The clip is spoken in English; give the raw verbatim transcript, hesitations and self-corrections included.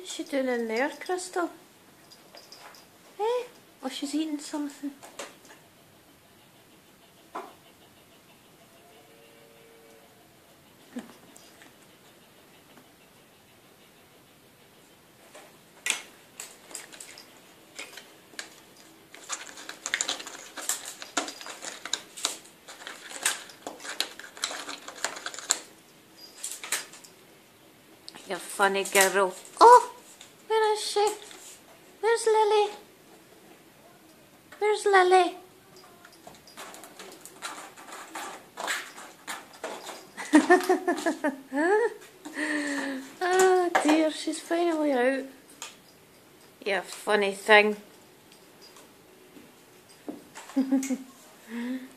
What's she doing in there, Crystal? Eh? Oh, she's eating something. You funny girl. Oh! Where is she? Where's Lily? Where's Lily? Oh dear, she's finally out. You funny thing.